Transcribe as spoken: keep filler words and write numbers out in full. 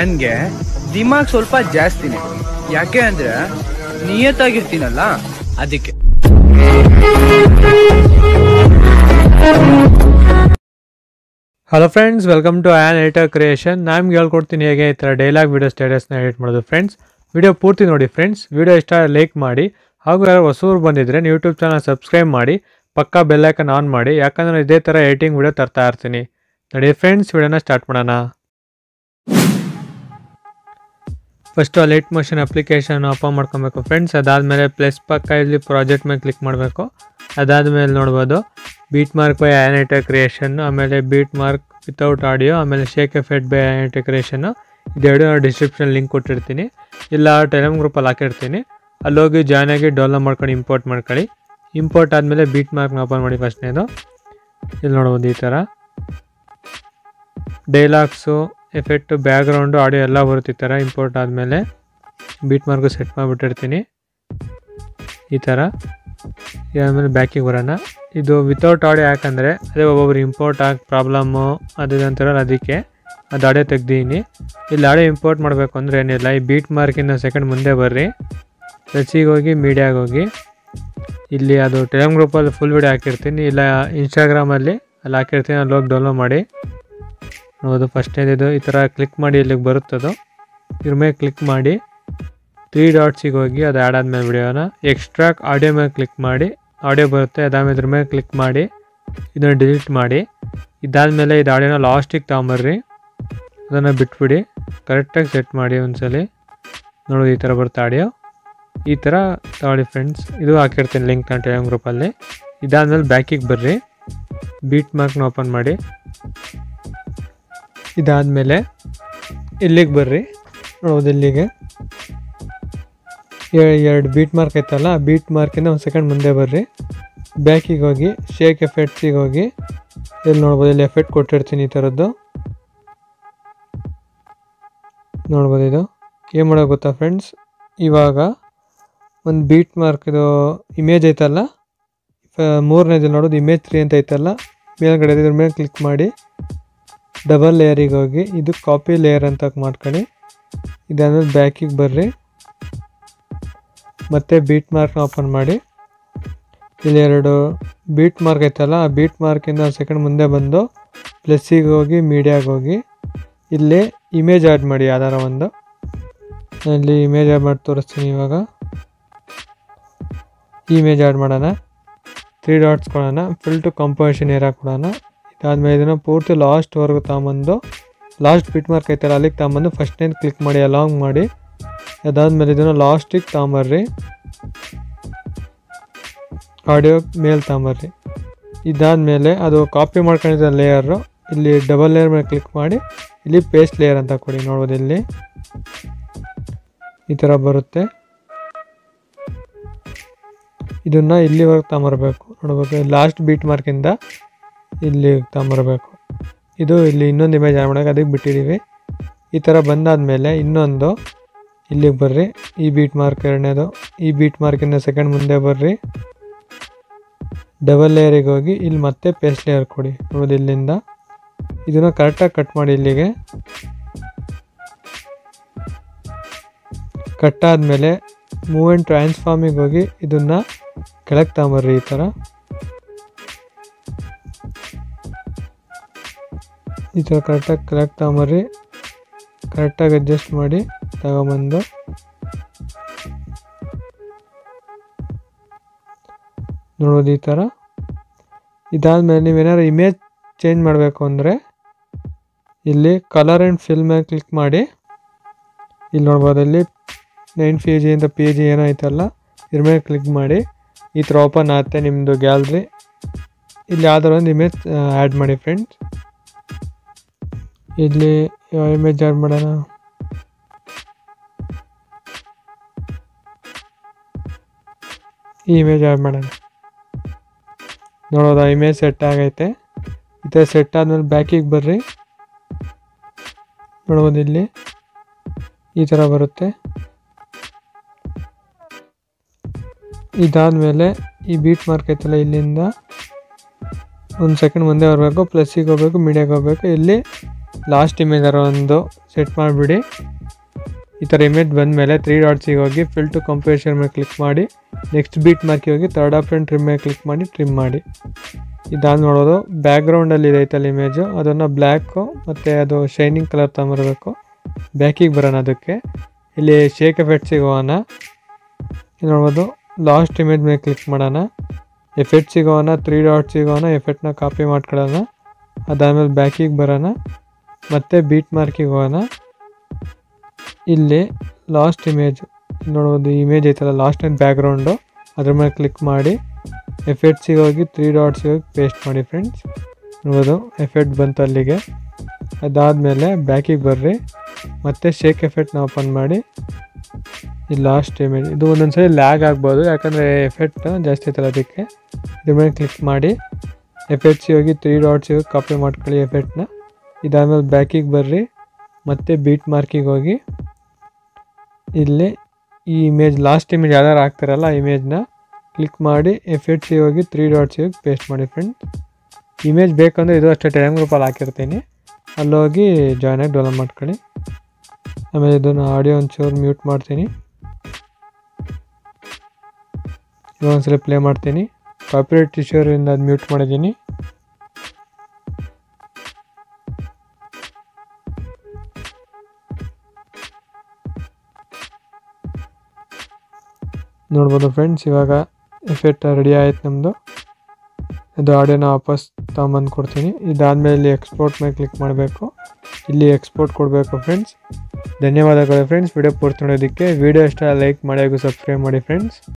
ನನಗೆ ದಿಮಾಗ್ ಸ್ವಲ್ಪ ಜಾಸ್ತಿನೇ, ಯಾಕೆ ಅಂದ್ರೆ ನಿಯತ್ತಾಗಿರ್ತೀನಲ್ಲ ಅದಕ್ಕೆ. Hello friends, welcome to an editor creation. ನಾನು ಹೇಳ್ಕೊಡ್ತೀನಿ ಹೇಗೆ ಈ ಥರ ಡೈಲಾಗ್ ವೀಡಿಯೋ ಸ್ಟೇಟಸ್ನ ಎಡಿಟ್ ಮಾಡೋದು. ಫ್ರೆಂಡ್ಸ್, ವಿಡಿಯೋ ಪೂರ್ತಿ ನೋಡಿ. ಫ್ರೆಂಡ್ಸ್, ವಿಡಿಯೋ ಇಷ್ಟ ಲೈಕ್ ಮಾಡಿ, ಹಾಗೂ ಯಾರು ಹೊಸೂರು ಬಂದಿದ್ದರೆ ಯೂಟ್ಯೂಬ್ ಚಾನಲ್ ಸಬ್ಸ್ಕ್ರೈಬ್ ಮಾಡಿ, ಪಕ್ಕಾ ಬೆಲ್ಲೈಕನ್ ಆನ್ ಮಾಡಿ, ಯಾಕಂದರೆ ಇದೇ ಥರ ಎಡಿಟಿಂಗ್ ವಿಡಿಯೋ ತರ್ತಾ ಇರ್ತೀನಿ. ನೋಡಿ ಫ್ರೆಂಡ್ಸ್, ವಿಡಿಯೋನ ಸ್ಟಾರ್ಟ್ ಮಾಡೋಣ. ಫಸ್ಟು ಆ ಲೈಟ್ ಮೋಷನ್ ಅಪ್ಲಿಕೇಶನ್ ಓಪನ್ ಮಾಡ್ಕೊಬೇಕು ಫ್ರೆಂಡ್ಸ್. ಅದಾದಮೇಲೆ ಪ್ಲಸ್ ಪಕ್ಕ ಇಲ್ಲಿ ಪ್ರಾಜೆಕ್ಟ್ ಮೇಲೆ ಕ್ಲಿಕ್ ಮಾಡಬೇಕು. ಅದಾದಮೇಲೆ ನೋಡ್ಬೋದು beat mark by an editor creation, ಆಮೇಲೆ ಬೀಟ್ ಮಾರ್ಕ್ ವಿತೌಟ್ ಆಡಿಯೋ, ಆಮೇಲೆ shake effect by an editor ಕ್ರಿಯೇಷನ್ನು. ಇದೆರಡು ಡಿಸ್ಕ್ರಿಪ್ಷನ್ ಲಿಂಕ್ ಕೊಟ್ಟಿರ್ತೀನಿ, ಇಲ್ಲ ಟೆಲಿಗ್ರಾಮ್ ಗ್ರೂಪಲ್ಲಿ ಹಾಕಿರ್ತೀನಿ. ಅಲ್ಲೋಗಿ ಜಾಯ್ನ್ ಆಗಿ ಡೌನ್ಲೋಡ್ ಮಾಡ್ಕೊಂಡು ಇಂಪೋರ್ಟ್ ಮಾಡ್ಕೊಳ್ಳಿ. ಇಂಪೋರ್ಟ್ ಆದಮೇಲೆ ಬೀಟ್ ಮಾರ್ಕ್ನ ಓಪನ್ ಮಾಡಿ ಫಸ್ಟ್ನೇದು. ಇಲ್ಲಿ ನೋಡ್ಬೋದು ಈ ಥರ ಡೈಲಾಗ್ಸು, ಎಫೆಕ್ಟು, ಬ್ಯಾಕ್ಗ್ರೌಂಡು, ಆಡಿಯೋ ಎಲ್ಲ ಬರುತ್ತೆ ಈ ಥರ. ಇಂಪೋರ್ಟ್ ಆದಮೇಲೆ ಬೀಟ್ ಮಾರ್ಕು ಸೆಟ್ ಮಾಡಿಬಿಟ್ಟಿರ್ತೀನಿ ಈ ಥರ. ಆಮೇಲೆ ಬ್ಯಾಕಿಗೆ ಬರೋಣ. ಇದು ವಿತೌಟ್ ಆಡಿಯೋ ಯಾಕಂದರೆ ಅದೇ ಒಬ್ಬೊಬ್ರು ಇಂಪೋರ್ಟ್ ಆಗಿ ಪ್ರಾಬ್ಲಮ್ಮು ಅದು ಅಂತಾರಲ್ಲ, ಅದಕ್ಕೆ ಅದು ಆಡಿಯೋ ತೆಗ್ದೀನಿ. ಇಲ್ಲಿ ಆಡಿಯೋ ಇಂಪೋರ್ಟ್ ಮಾಡಬೇಕು ಅಂದರೆ ಏನಿಲ್ಲ, ಈ ಬೀಟ್ ಮಾರ್ಕಿಂದ ಸೆಕೆಂಡ್ ಮುಂದೆ ಬರ್ರಿ, ಟಚಿಗೆ ಹೋಗಿ ಮೀಡಿಯಾಗೆ ಹೋಗಿ, ಇಲ್ಲಿ ಅದು ಟೆಲಿಗ್ರಾಮ್ ಗ್ರೂಪಲ್ಲಿ ಫುಲ್ ವೀಡಿಯೋ ಹಾಕಿರ್ತೀನಿ, ಇಲ್ಲ ಇನ್ಸ್ಟಾಗ್ರಾಮಲ್ಲಿ ಅಲ್ಲಿ ಹಾಕಿರ್ತೀನಿ, ಅಲ್ಲಿ ಹೋಗಿ ಡೌನ್ಲೋಡ್ ಮಾಡಿ ನೋಡೋದು. ಫಸ್ಟೇದಿದು ಈ ಥರ ಕ್ಲಿಕ್ ಮಾಡಿ ಇಲ್ಲಿಗೆ ಬರುತ್ತದು. ಇದ್ರ ಮೇಲೆ ಕ್ಲಿಕ್ ಮಾಡಿ ತ್ರೀ ಡಾಟ್ಸಿಗೆ ಹೋಗಿ ಅದು ಆ್ಯಡ್ ಆದಮೇಲೆ ವಿಡಿಯೋನ ಎಕ್ಸ್ಟ್ರಾಕ್ಟ್ ಆಡಿಯೋ ಮೇಲೆ ಕ್ಲಿಕ್ ಮಾಡಿ, ಆಡಿಯೋ ಬರುತ್ತೆ. ಅದಾದಮೇಲೆ ಇದ್ರ ಮೇಲೆ ಕ್ಲಿಕ್ ಮಾಡಿ ಇದನ್ನು ಡಿಲೀಟ್ ಮಾಡಿ. ಇದಾದಮೇಲೆ ಇದು ಆಡಿಯೋನ ಲಾಸ್ಟಿಗೆ ತಗೊಂಬರ್ರಿ, ಅದನ್ನು ಬಿಟ್ಬಿಡಿ, ಕರೆಕ್ಟಾಗಿ ಸೆಟ್ ಮಾಡಿ ಒಂದ್ಸಲಿ. ನೋಡೋದು ಈ ಥರ ಬರುತ್ತೆ ಆಡಿಯೋ. ಈ ಥರ ತಗೊಳ್ಳಿ ಫ್ರೆಂಡ್ಸ್. ಇದು ಹಾಕಿರ್ತೀನಿ ಲಿಂಕ್ ನಾನು ಟೆಲಿಗ್ರಾಮ್ ಗ್ರೂಪಲ್ಲಿ. ಇದಾದಮೇಲೆ ಬ್ಯಾಕಿಗೆ ಬರ್ರಿ, ಬೀಟ್ ಮಾರ್ಕ್ನ ಓಪನ್ ಮಾಡಿ. ಇದಾದಮೇಲೆ ಇಲ್ಲಿಗೆ ಬರ್ರಿ, ನೋಡೋದು ಇಲ್ಲಿಗೆ ಎರಡು ಬೀಟ್ ಮಾರ್ಕ್ ಐತಲ್ಲ, ಬೀಟ್ ಮಾರ್ಕಿಂದ ಒಂದು ಸೆಕೆಂಡ್ ಮುಂದೆ ಬರ್ರಿ, ಬ್ಯಾಕಿಗೆ ಹೋಗಿ ಶೇಕ್ ಎಫೆಕ್ಟ್ಸಿಗೆ ಹೋಗಿ, ಇಲ್ಲಿ ನೋಡ್ಬೋದು ಇಲ್ಲಿ ಎಫೆಕ್ಟ್ ಕೊಟ್ಟಿರ್ತೀನಿ ಈ ಥರದ್ದು. ನೋಡ್ಬೋದು ಇದು ಏನು ಮಾಡೋದು ಗೊತ್ತಾ ಫ್ರೆಂಡ್ಸ್, ಇವಾಗ ಒಂದು ಬೀಟ್ ಮಾರ್ಕ್ ಇದು ಇಮೇಜ್ ಐತಲ್ಲ, ಮೂರನೇದು ನೋಡೋದು ಇಮೇಜ್ ತ್ರೀ ಅಂತ ಐತಲ್ಲ ಮೇಲ್ಗಡೆ, ಇದ್ರ ಮೇಲೆ ಕ್ಲಿಕ್ ಮಾಡಿ ಡಬಲ್ ಲೇಯರಿಗೆ ಹೋಗಿ ಇದು ಕಾಪಿ ಲೇಯರ್ ಅಂತ ಮಾಡ್ಕೊಳ್ಳಿ. ಇದಾದ್ಮೇಲೆ ಬ್ಯಾಕಿಗೆ ಬರ್ರಿ, ಮತ್ತು ಬೀಟ್ ಮಾರ್ಕ್ನ ಓಪನ್ ಮಾಡಿ. ಇಲ್ಲಿ ಎರಡು ಬೀಟ್ ಮಾರ್ಕ್ ಐತಲ್ಲ, ಆ ಬೀಟ್ ಮಾರ್ಕಿಂದ ಒಂದು ಸೆಕೆಂಡ್ ಮುಂದೆ ಬಂದು ಪ್ಲಸ್ಸಿಗೆ ಹೋಗಿ ಮೀಡಿಯಾಗೆ ಹೋಗಿ ಇಲ್ಲಿ ಇಮೇಜ್ ಆ್ಯಡ್ ಮಾಡಿ ಯಾವ್ದಾರ ಒಂದು. ಇಲ್ಲಿ ಇಮೇಜ್ ಆ್ಯಡ್ ಮಾಡಿ ತೋರಿಸ್ತೀನಿ. ಇವಾಗ ಇಮೇಜ್ ಆ್ಯಡ್ ಮಾಡೋಣ, ತ್ರೀ ಡಾಟ್ಸ್ ಕೊಡೋಣ, ಫಿಲ್ ಟು ಕಂಪೋಸಿಷನ್ ಏರಿಯಾ ಕೊಡೋಣ. ಇದಾದಮೇಲೆ ಇದನ್ನು ಪೂರ್ತಿ ಲಾಸ್ಟ್ವರೆಗೂ ತಗೊಂಬಂದು, ಲಾಸ್ಟ್ ಬೀಟ್ ಮಾರ್ಕ್ ಐತಲ್ಲ ಅಲ್ಲಿಗೆ ತಗೊಂಬಂದು ಫಸ್ಟ್ನೇನು ಕ್ಲಿಕ್ ಮಾಡಿ ಅಲಾಂಗ್ ಮಾಡಿ. ಅದಾದಮೇಲೆ ಇದನ್ನು ಲಾಸ್ಟಿಗೆ ತಗೊಂಬರ್ರಿ, ಆಡಿಯೋ ಮೇಲೆ ತಗೊಂಬರ್ರಿ. ಇದಾದಮೇಲೆ ಅದು ಕಾಪಿ ಮಾಡ್ಕೊಂಡಿದ್ದ ಲೇಯರು ಇಲ್ಲಿ ಡಬಲ್ ಲೇಯರ್ ಮೇಲೆ ಕ್ಲಿಕ್ ಮಾಡಿ ಇಲ್ಲಿ ಪೇಸ್ಟ್ ಲೇಯರ್ ಅಂತ ಕೊಡಿ. ನೋಡ್ಬೋದು ಇಲ್ಲಿ ಈ ಥರ ಬರುತ್ತೆ. ಇದನ್ನು ಇಲ್ಲಿವರೆಗೆ ತಗೊಂಬರ್ಬೇಕು, ನೋಡ್ಬೇಕು ಲಾಸ್ಟ್ ಬೀಟ್ ಮಾರ್ಕಿಂದ ಇಲ್ಲಿ ತಗೊಂಬರ್ಬೇಕು. ಇದು ಇಲ್ಲಿ ಇನ್ನೊಂದು ಇಮೇಜ್ ಆ್ಯಡ್ ಮಾಡೋಕೆ ಅದಕ್ಕೆ ಬಿಟ್ಟಿದ್ದೀವಿ. ಈ ಥರ ಬಂದಾದಮೇಲೆ ಇನ್ನೊಂದು ಇಲ್ಲಿಗೆ ಬರ್ರಿ, ಈ ಬೀಟ್ ಮಾರ್ಕ್ ಎರಡನೇದು, ಈ ಬೀಟ್ ಮಾರ್ಕಿಂದ ಸೆಕೆಂಡ್ ಮುಂದೆ ಬರ್ರಿ, ಡಬಲ್ ಲೇಯರಿಗೆ ಹೋಗಿ ಇಲ್ಲಿ ಮತ್ತೆ ಪೇಸ್ಟ್ ಲೇಯರ್ ಕೊಡಿ. ನೋಡೋದು ಇಲ್ಲಿಂದ ಇದನ್ನು ಕರೆಕ್ಟಾಗಿ ಕಟ್ ಮಾಡಿ. ಇಲ್ಲಿಗೆ ಕಟ್ ಆದಮೇಲೆ ಮೂವ್ ಆ್ಯಂಡ್ ಟ್ರಾನ್ಸ್ಫಾರ್ಮಿಗೆ ಹೋಗಿ ಇದನ್ನು ಕೆಳಗೆ ತಗೊಂಬರ್ರಿ. ಈ ಥರ ಈ ಥರ ಕರೆಕ್ಟಾಗಿ ಕೆಳಗೆ ತಗೊಂಬರ್ರಿ, ಕರೆಕ್ಟಾಗಿ ಅಡ್ಜಸ್ಟ್ ಮಾಡಿ ತಗೊಂಬಂದು ನೋಡೋದು ಈ ಥರ. ಇದಾದಮೇಲೆ ನೀವೇನಾದ್ರು ಇಮೇಜ್ ಚೇಂಜ್ ಮಾಡಬೇಕು ಅಂದರೆ ಇಲ್ಲಿ ಕಲರ್ ಆ್ಯಂಡ್ ಫಿಲ್ ಮೇಲೆ ಕ್ಲಿಕ್ ಮಾಡಿ. ಇಲ್ಲಿ ನೋಡ್ಬೋದು ಇಲ್ಲಿ ನೈನ್ ಪಿ ಜಿ ಅಂತ ಪಿ ಜಿ ಏನೋ ಐತಲ್ಲ, ಇದ್ರ ಮೇಲೆ ಕ್ಲಿಕ್ ಮಾಡಿ ಈ ಥರ ಓಪನ್ ಆಗುತ್ತೆ ನಿಮ್ಮದು ಗ್ಯಾಲ್ರಿ. ಇಲ್ಲಿ ಯಾವ್ದಾರು ಒಂದು ಇಮೇಜ್ ಆ್ಯಡ್ ಮಾಡಿ ಫ್ರೆಂಡ್ಸ್. ಇಲ್ಲಿ ಯಾವ ಇಮೇಜ್ ಆ್ಯಡ್ ಮಾಡೋಣ, ಈ ಇಮೇಜ್ ಆ್ಯಡ್ ಮಾಡೋಣ. ನೋಡೋದು ಇಮೇಜ್ ಸೆಟ್ ಆಗೈತೆ. ಈ ಥರ ಸೆಟ್ ಆದಮೇಲೆ ಬ್ಯಾಕಿಗೆ ಬರ್ರಿ, ನೋಡ್ಬೋದು ಇಲ್ಲಿ ಈ ಥರ ಬರುತ್ತೆ. ಇದಾದಮೇಲೆ ಈ ಬೀಟ್ ಮಾರ್ಕ್ ಐತಲ್ಲ, ಇಲ್ಲಿಂದ ಒಂದು ಸೆಕೆಂಡ್ ಮುಂದೆ ಬರಬೇಕು, ಪ್ಲಸ್ಸಿಗೆ ಹೋಗಬೇಕು, ಮೀಡಿಯಾಗೆ ಹೋಗಬೇಕು. ಇಲ್ಲಿ ಲಾಸ್ಟ್ ಇಮೇಜ್ ಒಂದು ಸೆಟ್ ಮಾಡಿಬಿಡಿ. ಈ ಥರ ಇಮೇಜ್ ಬಂದಮೇಲೆ ತ್ರೀ ಡಾಟ್ಸಿಗೆ ಹೋಗಿ ಫಿಲ್ ಟು ಕಂಪೋಸಿಷನ್ ಮೇಲೆ ಕ್ಲಿಕ್ ಮಾಡಿ ನೆಕ್ಸ್ಟ್ ಬೀಟ್ ಮಾರ್ಕಿಗೆ ಹೋಗಿ ಥರ್ಡ್ ಆಪ್ಷನ್ ಟ್ರಿಮ್ ಮೇಲೆ ಕ್ಲಿಕ್ ಮಾಡಿ ಟ್ರಿಮ್ ಮಾಡಿ. ಇದಾದ ನೋಡೋದು ಬ್ಯಾಕ್ಗ್ರೌಂಡಲ್ಲಿ ಇದೈತಲ್ಲ ಇಮೇಜು ಅದನ್ನು ಬ್ಲ್ಯಾಕು ಮತ್ತು ಅದು ಶೈನಿಂಗ್ ಕಲರ್ ತಗೊಂಬರಬೇಕು. ಬ್ಯಾಕಿಗೆ ಬರೋಣ. ಅದಕ್ಕೆ ಇಲ್ಲಿ ಶೇಕ್ ಎಫೆಕ್ಟ್ಸಿಗೆ ಹೋಗೋಣ. ನೋಡ್ಬೋದು ಲಾಸ್ಟ್ ಇಮೇಜ್ ಮೇಲೆ ಕ್ಲಿಕ್ ಮಾಡೋಣ. ಎಫೆಕ್ಟ್ಸಿಗೆ ಹೋಗೋಣ, ತ್ರೀ ಡಾಟ್ಸಿಗೆ ಹೋಗೋಣ, ಎಫೆಕ್ಟ್ನ ಕಾಪಿ ಮಾಡ್ಕೊಳ್ಳೋಣ. ಅದಾದಮೇಲೆ ಬ್ಯಾಕಿಗೆ ಬರೋಣ, ಮತ್ತು ಬೀಟ್ ಮಾರ್ಕಿಗೆ ಹೋಗೋಣ. ಇಲ್ಲಿ ಲಾಸ್ಟ್ ಇಮೇಜು ನೋಡ್ಬೋದು, ಇಮೇಜ್ ಐತಲ್ಲ ಲಾಸ್ಟ್ ಟೈಮ್ ಬ್ಯಾಕ್ಗ್ರೌಂಡು ಅದ್ರ ಮೇಲೆ ಕ್ಲಿಕ್ ಮಾಡಿ ಎಫೆಕ್ಟ್ಸಿಗೆ ಹೋಗಿ ತ್ರೀ ಡಾಟ್ಸಿಗೆ ಹೋಗಿ ಪೇಸ್ಟ್ ಮಾಡಿ ಫ್ರೆಂಡ್ಸ್. ನೋಡ್ಬೋದು ಎಫೆಕ್ಟ್ ಬಂತು ಅಲ್ಲಿಗೆ. ಅದಾದಮೇಲೆ ಬ್ಯಾಕಿಗೆ ಬರ್ರಿ, ಮತ್ತು ಶೇಕ್ ಎಫೆಕ್ಟ್ನ ಓಪನ್ ಮಾಡಿ ಈ ಲಾಸ್ಟ್ ಇಮೇಜ್ ಇದು ಒಂದೊಂದು ಸರಿ ಲ್ಯಾಗ್ ಆಗ್ಬೋದು ಯಾಕಂದರೆ ಎಫೆಕ್ಟ್ ಜಾಸ್ತಿ ಐತಲ್ಲ ಅದಕ್ಕೆ. ಇದ್ರ ಮೇಲೆ ಕ್ಲಿಕ್ ಮಾಡಿ ಎಫೆಕ್ಟ್ಸಿಗೆ ಹೋಗಿ ತ್ರೀ ಡಾಟ್ಸಿಗೆ ಹೋಗಿ ಕಾಪಿ ಮಾಡ್ಕೊಳ್ಳಿ ಎಫೆಕ್ಟ್ನ. ಇದಾದಮೇಲೆ ಬ್ಯಾಕಿಗೆ ಬರ್ರಿ, ಮತ್ತು ಬೀಟ್ ಮಾರ್ಕಿಗೆ ಹೋಗಿ ಇಲ್ಲಿ ಈ ಇಮೇಜ್ ಲಾಸ್ಟ್ ಇಮೇಜ್ ಯಾವ್ದಾರು ಹಾಕ್ತಾರಲ್ಲ ಆ ಇಮೇಜ್ನ ಕ್ಲಿಕ್ ಮಾಡಿ ಎಫೆಕ್ಟ್ಸಿಗೆ ಹೋಗಿ ತ್ರೀ ಡಾಟ್ಸಿಗೆ ಹೋಗಿ ಪೇಸ್ಟ್ ಮಾಡಿ ಫ್ರೆಂಡ್ಸ್. ಇಮೇಜ್ ಬೇಕಂದರೆ ಇದು ಅಷ್ಟೇ ಟೆಲಿಗ್ರಾಮ್ ಗ್ರೂಪಲ್ಲಿ ಹಾಕಿರ್ತೀನಿ, ಅಲ್ಲೋಗಿ ಜಾಯ್ನಾಗಿ ಡೆವಲಪ್ ಮಾಡ್ಕೊಳ್ಳಿ. ಆಮೇಲೆ ಇದನ್ನು ಆಡಿಯೋ ಒಂಚೂರು ಮ್ಯೂಟ್ ಮಾಡ್ತೀನಿ. ಇನ್ನೊಂದ್ಸಲ ಪ್ಲೇ ಮಾಡ್ತೀನಿ. ಕಾಪಿರೈಟ್ ಇಶ್ಯೂರಿಂದ ಅದು ಮ್ಯೂಟ್ ಮಾಡಿದ್ದೀನಿ. ನೋಡ್ಬೋದು ಫ್ರೆಂಡ್ಸ್, ಇವಾಗ ಎಫೆಕ್ಟ್ ರೆಡಿ ಆಯ್ತು ನಮ್ಮದು. ಇದು ಆಡಿಯೋನ ವಾಪಸ್ ತಗೊಂಬಂದು ಕೊಡ್ತೀನಿ. ಇದಾದಮೇಲೆ ಇಲ್ಲಿ ಎಕ್ಸ್ಪೋರ್ಟ್ ಮೇಲೆ ಕ್ಲಿಕ್ ಮಾಡಬೇಕು. ಇಲ್ಲಿ ಎಕ್ಸ್ಪೋರ್ಟ್ ಕೊಡಬೇಕು ಫ್ರೆಂಡ್ಸ್. ಧನ್ಯವಾದಗಳು ಫ್ರೆಂಡ್ಸ್ ವಿಡಿಯೋ ಪೂರ್ತಿ ನೋಡೋದಕ್ಕೆ. ವಿಡಿಯೋ ಇಷ್ಟ ಲೈಕ್ ಮಾಡಿ ಹಾಗೂ ಸಬ್ಸ್ಕ್ರೈಬ್ ಮಾಡಿ ಫ್ರೆಂಡ್ಸ್.